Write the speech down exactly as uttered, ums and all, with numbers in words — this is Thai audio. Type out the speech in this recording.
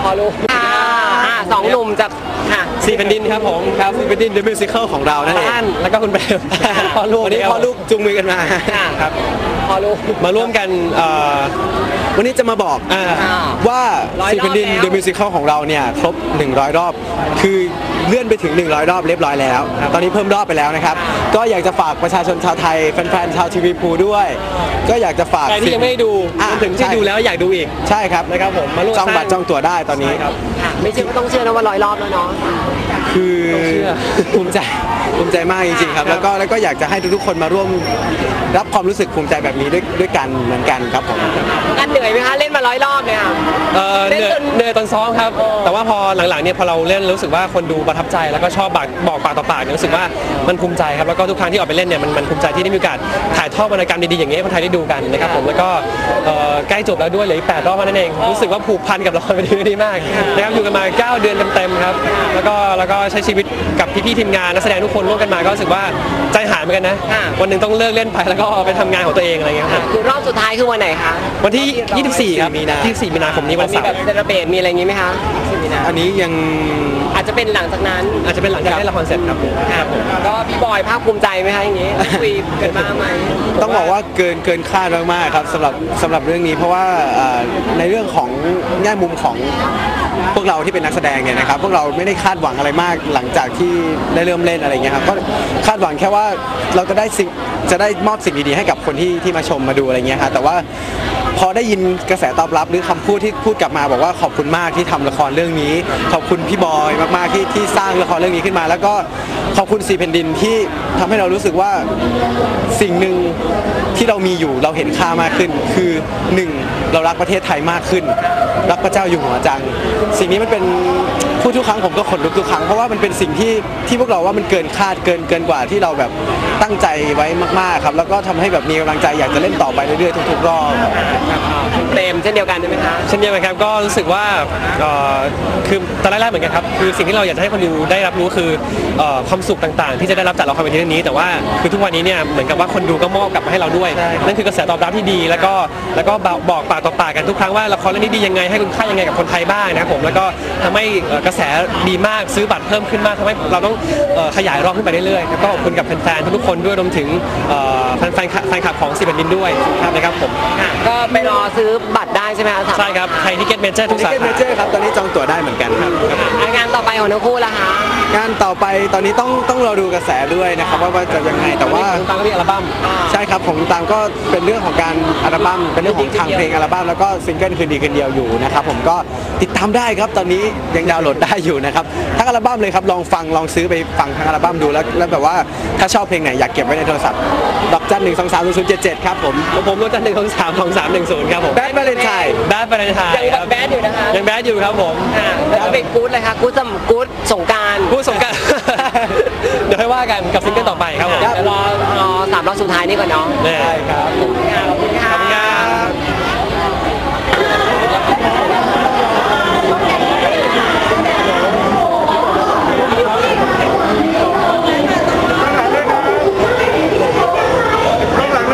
อลูกสองหนุ่มจากสี่แผ่นดินครับผมครับสี่แผ่นดินเดอะมิวสิคลของเรานั่นเองแล้วก็คุณเบลพ่อลูกวันนี้พ่อลูกจูงมือกันมาครับพ่อลูกมาร่วมกันวันนี้จะมาบอกว่าสี่แผ่นดินเดอะมิวสิคลของเราเนี่ยครบหนึ่งร้อยรอบคือเลื่อนไปถึงหนึ่งร้อยรอบเรียบร้อยแล้วตอนนี้เพิ่มรอบไปแล้วนะครับก็อยากจะฝากประชาชนชาวไทยแฟนๆชาวทีวีพูด้วยก็อยากจะฝากใครที่ยังไม่ดูถึงที่ดูแล้วอยากดูอีกใช่ครับนะครับผมมาร่วมจองบัตรจองตั๋วได้ตอนนี้ไม่เชื่อก็ต้องเชื่อนะว่าร้อยรอบแล้วเนาะคือภูมิใจภูมิใจมากจริงๆครับแล้วก็แล้วก็อยากจะให้ทุกๆคนมาร่วมรับความรู้สึกภูมิใจแบบนี้ด้วยด้วยกันเหมือนกันครับผมกันเหนื่อยไหมคะเล่นมาร้อยรอบเนี่ยเหนื่อยเหนื่อยตอนซ้อมครับแต่ว่าพอหลังๆเนี่ยพอเราเล่นรู้สึกว่าคนดูประทับใจแล้วก็ชอบบอกบอกปากต่อปากรู้สึกว่ามันภูมิใจครับแล้วก็ทุกครั้งที่ออกไปเล่นเนี่ยมันมันภูมิใจที่ได้มีโอกาสถ่ายทอดวรรณกรรมดีๆอย่างนี้ให้คนไทยได้ดูกันนะครับผมแล้วก็ใกล้จบแล้วด้วยเหลืออีกแปดรอบนั่นเองรู้สึกว่าผูกพันกับละครเวทีดีมากนะครับอยู่กันมาเก้าเดือนเต็มๆครับแล้วก็แล้วก็ใช้ชีวิตกับพี่ๆทีมงานนักแสดงทุกคนร่วมกันมาก็รู้สึกว่าใจหายเหมือนกันนะวันหนึ่งต้องเลิกเล่นไปแล้วก็ไปทำงานของตัวเองอะไรเงี้ยครับคือรอบสุดท้ายคือวันไหนคะวันที่ยี่สิบสี่ครับยี่สิบสี่มีนาคมนี้วันเสาร์มีแบบเซเลบเรตมีอะไรอย่างงี้ไหมคะอันนี้ยังอาจจะเป็นหลังจากนั้นอาจจะเป็นหลังจากเล่นละครเสร็จครับก็พี่บอยภาคภูมิใจไหมคะอย่างงี้คุยกันบ้างไหมต้องบอกว่าเกินเกินคาดมากๆครับสำหรับสำหรับเรื่องนี้เพราะว่าในเรื่องของแง่มุมของพวกเราที่เป็นนักแสดงเนี่ยนะครับพวกเราไม่ได้คาดหวังอะไรมากหลังจากที่ได้เริ่มเล่นอะไรเงี้ยครับก็คาดหวังแค่ว่าเราจะได้สิ่งจะได้มอบสิ่งดีๆให้กับคนที่ที่มาชมมาดูอะไรเงี้ยครับแต่ว่าพอได้ยินกระแสตอบรับหรือคำพูดที่พูดกลับมาบอกว่าขอบคุณมากที่ทำละครเรื่องนี้ขอบคุณพี่บอยมากๆที่ที่สร้างละครเรื่องนี้ขึ้นมาแล้วก็ขอบคุณสี่แผ่นดินที่ทำให้เรารู้สึกว่าสิ่งหนึ่งที่เรามีอยู่เราเห็นค่ามากขึ้นคือหนึ่งเรารักประเทศไทยมากขึ้นรักพระเจ้าอยู่หัวจังสิ่งนี้มันเป็นพูดทุกครั้งผมก็ขนลุกทุกครั้งเพราะว่ามันเป็นสิ่งที่ที่พวกเราว่ามันเกินคาดเกินเกินกว่าที่เราแบบตั้งใจไว้มากๆครับแล้วก็ทำให้แบบมีกำลังใจอยากจะเล่นต่อไปเรื่อยๆทุกๆรอบเต็มเช่นเดียวกันใช่ไหมคะเช่นเดียวกันครับก็รู้สึกว่าคือตอนแรกๆเหมือนกันครับคือสิ่งที่เราอยากจะให้คนดูได้รับรู้คือความสุขต่างๆที่จะได้รับจากละครเวทีเรื่องนี้แต่ว่าคือทุกวันนี้เนี่ยเหมือนกับว่าคนดูก็มอบกลับมาให้เราด้วยนั่นคือกระแสตอบรับที่ดีแล้วก็แล้วก็บอกปากต่อปากกันทุกครั้งว่าละครเรื่องนี้ดียังไงให้คุณค่ายังไงกับคนไทยบ้างนะครับผมแล้วก็ทำให้กระแสดีมากซื้อบัตรเพิ่มขึ้นมากทำให้เราต้องขยายรอบขึ้นไปเรื่อยๆแล้วก็ขอบคุณกับแฟนๆทุกคนด้วยรวมถึงแฟนแฟนคลับของสี่แผ่นดินด้วยนะครับผมก็ไปรอซื้อบัตรได้ใช่ไหมคะใช่ครับไทยทิเก็ตเมเจอร์ทุกสาขาเมเจอร์ครับตอนนี้จองตั๋วได้เหมือนกันครับงานต่อไปของทั้งคู่ล่ะคะงานต่อไปตอนนี้ต้องต้องรอดูกระแสด้วยนะครับว่าว่าจะยังไงแต่ว่าตามก็มีอัลบั้มใช่ครับผมตามก็เป็นเรื่องของการอัลบั้มเป็นเรื่องของทางเพลงอัลบั้มแล้วก็ซิงเกิลคืนดีคืนเดียวอยู่นะครับผมก็ติดตามได้ครับตอนนี้ยังดาวน์โหลดได้อยู่นะครับทั้งอัลบั้มเลยครับลองฟังลองซื้อไปฟังทั้งอัลบั้มดูแล้วแล้วแบบว่าถ้าชอบเพลงไหนอยากเก็บไว้ในโทรศัพท์ดอกจันหนึ่งสองสามศูนย์ศูนย์เจ็ดเจ็ดครับผมผมดอกจันหนึ่งสองสามสองสามหนึ่งศูนย์ครับผมแบดวาเลนไทน์แบดวาเลนไทน์ยังแบดอยู่นะคะยังแบดอยู่ครับผมแล้วเป็นกู๊ดเลยค่ะกู๊ดสมกู๊ดสงการกู๊ดสงการเดี๋ยวให้ว่ากันกับซิงเกิลต่อไปครับผมเดี๋ยวรอรอสามรอบสุดท้ายนี่ก่อนเนาะได้ครับขอบคุณค่ะ